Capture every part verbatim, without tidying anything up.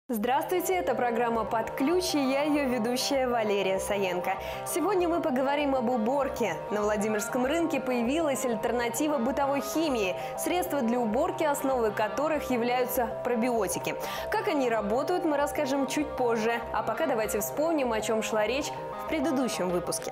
Здравствуйте, это программа «Под ключ» и я ее ведущая Валерия Саенко. Сегодня мы поговорим об уборке. На Владимирском рынке появилась альтернатива бытовой химии, средства для уборки, основой которых являются пробиотики. Как они работают, мы расскажем чуть позже. А пока давайте вспомним, о чем шла речь в предыдущем выпуске.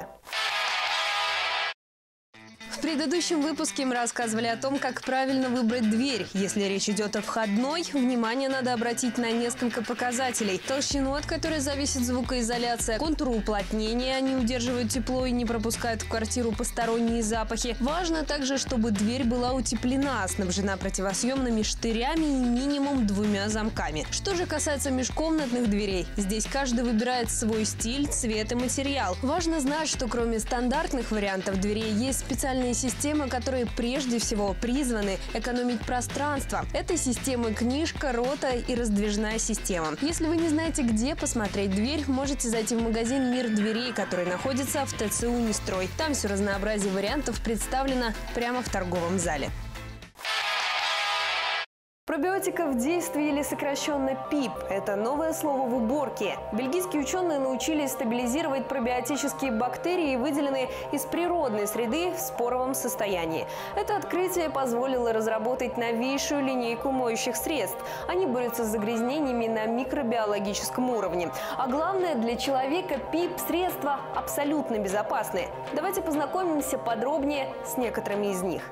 В предыдущем выпуске мы рассказывали о том, как правильно выбрать дверь. Если речь идет о входной, внимание надо обратить на несколько показателей. Толщину, от которой зависит звукоизоляция, контур уплотнения, они удерживают тепло и не пропускают в квартиру посторонние запахи. Важно также, чтобы дверь была утеплена, снабжена противосъемными штырями и минимум двумя замками. Что же касается межкомнатных дверей, здесь каждый выбирает свой стиль, цвет и материал. Важно знать, что кроме стандартных вариантов дверей есть специальные системы, которые прежде всего призваны экономить пространство. Это системы книжка, рота и раздвижная система. Если вы не знаете, где посмотреть дверь, можете зайти в магазин «Мир дверей», который находится в ТЦУ «Нестрой». Там все разнообразие вариантов представлено прямо в торговом зале. Пробиотика в действии, или сокращенно ПИП – это новое слово в уборке. Бельгийские ученые научились стабилизировать пробиотические бактерии, выделенные из природной среды, в споровом состоянии. Это открытие позволило разработать новейшую линейку моющих средств. Они борются с загрязнениями на микробиологическом уровне. А главное, для человека ПИП-средства абсолютно безопасны. Давайте познакомимся подробнее с некоторыми из них.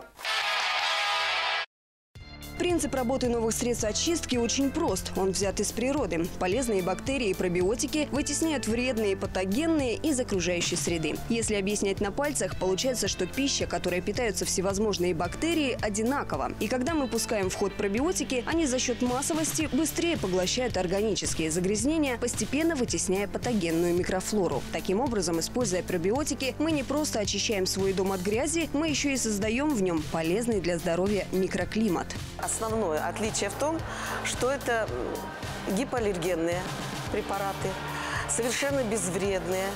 Принцип работы новых средств очистки очень прост. Он взят из природы. Полезные бактерии и пробиотики вытесняют вредные и патогенные из окружающей среды. Если объяснять на пальцах, получается, что пища, которой питаются всевозможные бактерии, одинакова. И когда мы пускаем в ход пробиотики, они за счет массовости быстрее поглощают органические загрязнения, постепенно вытесняя патогенную микрофлору. Таким образом, используя пробиотики, мы не просто очищаем свой дом от грязи, мы еще и создаем в нем полезный для здоровья микроклимат. Основное отличие в том, что это гипоаллергенные препараты, совершенно безвредные,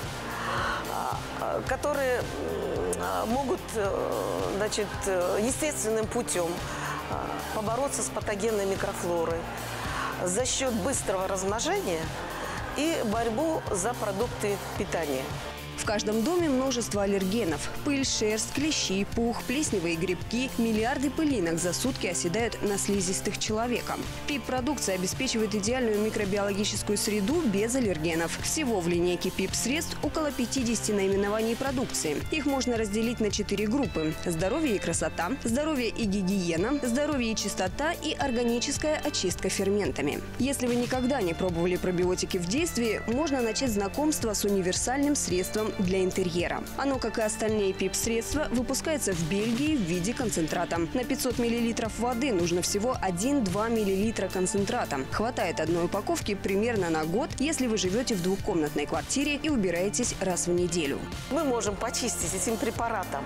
которые могут, значит, естественным путем побороться с патогенной микрофлорой за счет быстрого размножения и борьбу за продукты питания. В каждом доме множество аллергенов. Пыль, шерсть, клещи, пух, плесневые грибки, миллиарды пылинок за сутки оседают на слизистых человека. ПИП-продукция обеспечивает идеальную микробиологическую среду без аллергенов. Всего в линейке ПИП-средств около пятидесяти наименований продукции. Их можно разделить на четыре группы: здоровье и красота, здоровье и гигиена, здоровье и чистота и органическая очистка ферментами. Если вы никогда не пробовали пробиотики в действии, можно начать знакомство с универсальным средством для интерьера. Оно, как и остальные ПИП-средства, выпускается в Бельгии в виде концентрата. На пятьсот миллилитров воды нужно всего один-два миллилитра концентрата. Хватает одной упаковки примерно на год, если вы живете в двухкомнатной квартире и убираетесь раз в неделю. Мы можем почистить этим препаратом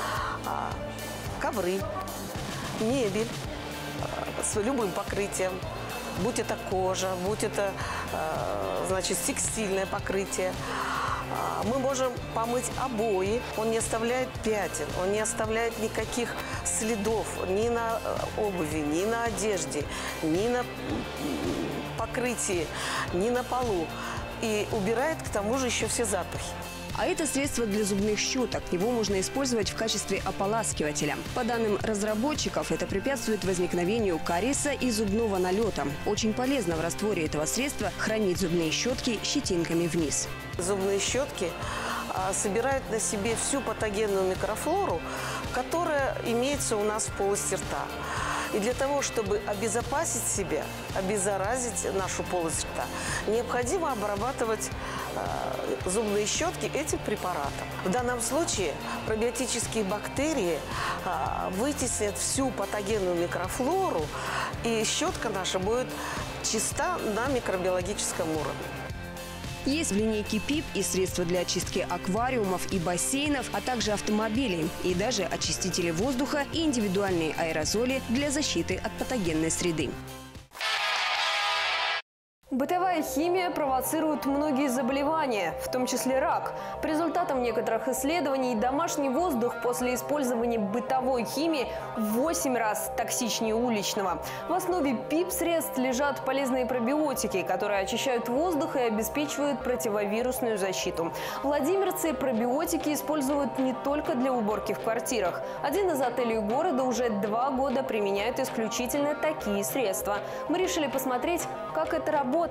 ковры, мебель с любым покрытием. Будь это кожа, будь это, значит, текстильное покрытие. Мы можем помыть обои, он не оставляет пятен, он не оставляет никаких следов ни на обуви, ни на одежде, ни на покрытии, ни на полу. И убирает к тому же еще все запахи. А это средство для зубных щеток. Его можно использовать в качестве ополаскивателя. По данным разработчиков, это препятствует возникновению кариеса и зубного налета. Очень полезно в растворе этого средства хранить зубные щетки щетинками вниз. Зубные щетки собирают на себе всю патогенную микрофлору, которая имеется у нас в полости рта. И для того, чтобы обезопасить себя, обеззаразить нашу полость рта, необходимо обрабатывать э, зубные щетки этим препаратом. В данном случае пробиотические бактерии э, вытеснят всю патогенную микрофлору, и щетка наша будет чиста на микробиологическом уровне. Есть в линейке ПИП и средства для очистки аквариумов и бассейнов, а также автомобилей, и даже очистители воздуха и индивидуальные аэрозоли для защиты от патогенной среды. Бытовая химия провоцирует многие заболевания, в том числе рак. По результатам некоторых исследований, домашний воздух после использования бытовой химии в восемь раз токсичнее уличного. В основе ПИП-средств лежат полезные пробиотики, которые очищают воздух и обеспечивают противовирусную защиту. Владимирцы пробиотики используют не только для уборки в квартирах. Один из отелей города уже два года применяет исключительно такие средства. Мы решили посмотреть, как это работает.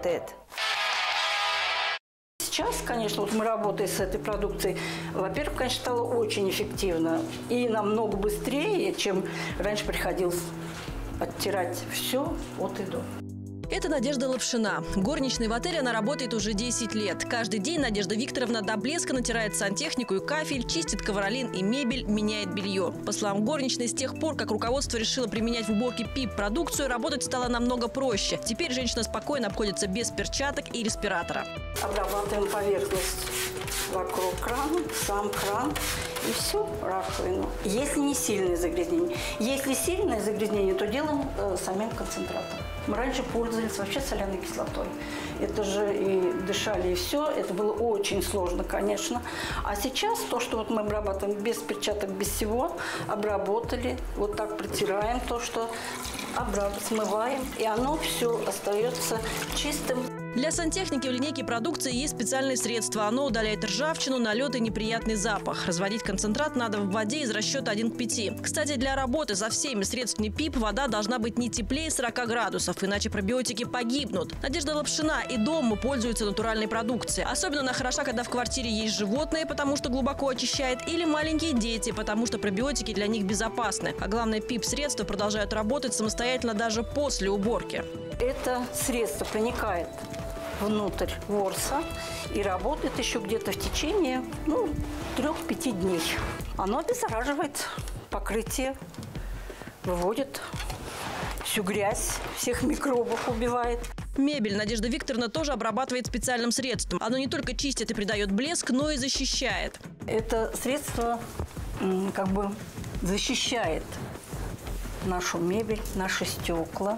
Сейчас, конечно, вот мы работаем с этой продукцией, во-первых, конечно, стало очень эффективно и намного быстрее, чем раньше приходилось оттирать все от и до. Это Надежда Лапшина. Горничной в отеле она работает уже десять лет. Каждый день Надежда Викторовна до блеска натирает сантехнику и кафель, чистит ковролин и мебель, меняет белье. По словам горничной, с тех пор, как руководство решило применять в уборке ПИП-продукцию, работать стало намного проще. Теперь женщина спокойно обходится без перчаток и респиратора. Обрабатываем поверхность вокруг крана, сам кран и всю раковину. Если не сильное загрязнение. Если сильное загрязнение, то делаем э, самим концентратом. Мы раньше пользовались вообще соляной кислотой. Это же и дышали, и все. Это было очень сложно, конечно. А сейчас то, что вот мы обрабатываем без перчаток, без всего, обработали, вот так протираем то, что обрабатываем, смываем, и оно все остается чистым. Для сантехники в линейке продукции есть специальные средства. Оно удаляет ржавчину, налет и неприятный запах. Разводить концентрат надо в воде из расчета один к пяти. Кстати, для работы со всеми средствами ПИП вода должна быть не теплее сорока градусов, иначе пробиотики погибнут. Надежда Лапшина и дома пользуется натуральной продукцией. Особенно она хороша, когда в квартире есть животные, потому что глубоко очищает, или маленькие дети, потому что пробиотики для них безопасны. А главное, ПИП-средства продолжают работать самостоятельно даже после уборки. Это средство проникает внутрь ворса и работает еще где-то в течение ну, трех-пяти дней. Оно обеззараживает покрытие, выводит всю грязь, всех микробов убивает. Мебель Надежда Викторовна тоже обрабатывает специальным средством. Оно не только чистит и придает блеск, но и защищает. Это средство как бы защищает нашу мебель, наши стекла,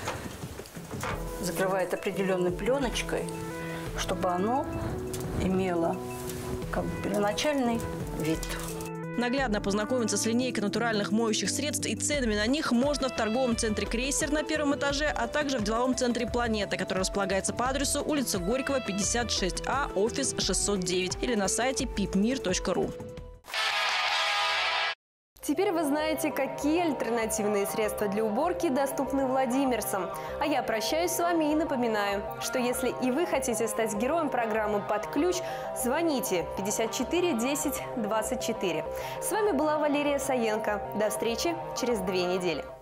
закрывает определенной пленочкой, чтобы оно имело как бы первоначальный вид. Наглядно познакомиться с линейкой натуральных моющих средств и ценами на них можно в торговом центре «Крейсер» на первом этаже, а также в деловом центре «Планета», который располагается по адресу улица Горького, пятьдесят шесть А, офис шестьсот девять, или на сайте пипмир точка ру. Теперь вы знаете, какие альтернативные средства для уборки доступны владимирцам. А я прощаюсь с вами и напоминаю, что если и вы хотите стать героем программы «Под ключ», звоните пятьдесят четыре десять двадцать четыре. С вами была Валерия Саенко. До встречи через две недели.